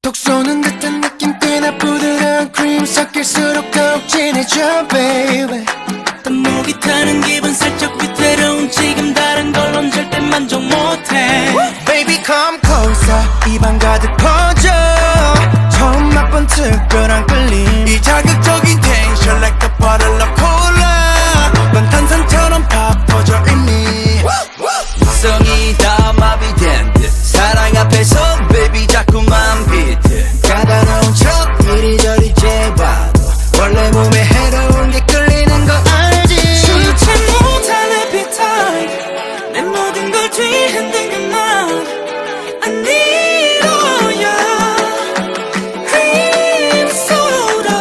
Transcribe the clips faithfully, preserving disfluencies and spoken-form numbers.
톡 쏘는 듯한 느낌 꽤나 부드러운 크림 섞일수록 더욱 진해져 baby. 또 목이 타는 기분 살짝 위태로운 지금 다른 걸론 절대 만족 못해. Baby come closer 입안 가득 퍼져 처음 맛본 특별한 끌림 이 자극적인 텐션 like the bottle of cola 넌 탄산처럼 팍 퍼져 이미 성이 다 마비된 듯 사랑 앞에서 baby 자꾸만 비트 가다놓은 척 이리저리 재봐도 원래 몸에 해로운 게 끌리는 거 알지. 주체 못한 appetite 내 모든 걸 뒤흔든 그만 I need all your cream soda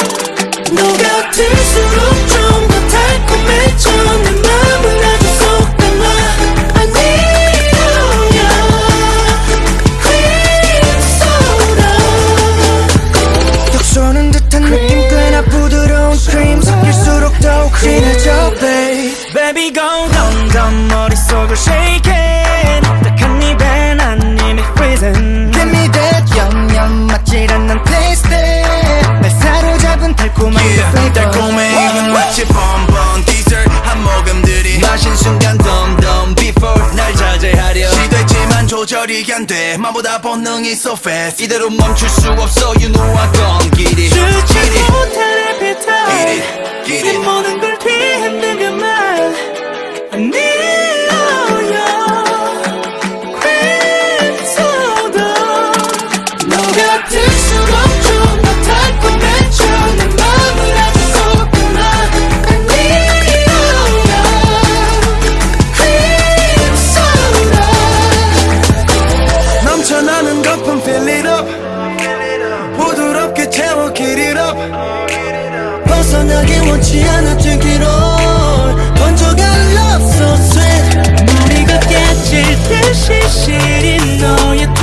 녹아들수록 좀 더 달콤해져 내 맘을 아주 쏙 담아 I need all your cream soda. 톡 쏘는 듯한 느낌 꽤나 부드러운 크림 섞일수록 더욱 진해져 babe. Baby go dumb dumb 머릿속을 shake it 딱한 입에 난 이미 freezing. Give me that yum yum 맞질 않는 taste 날 사로잡은 달콤한 yeah, 그 flavor 달콤해 이건 마치 bonbon dessert 한 모금들이 마신 순간 덤덤 before 날 자제하려 시도했지만 조절이 안돼 마보다 본능이 so fast 이대로 멈출 수 없어 you know I gone get it 주체 get it 못한 appetite get it get 내 it 모든 걸 뒤흔든 그만 I need all your cream soda 녹아들수록 좀 더 달콤해져 내 맘을 아주 쏙 담아 I need all your cream soda. 넘쳐나는 거품 fill it up 부드럽게 채워 get it up 벗어나기 원치 않아 뛰기로 번져간 love so sweet 머리가 깨질 듯이 시린 너의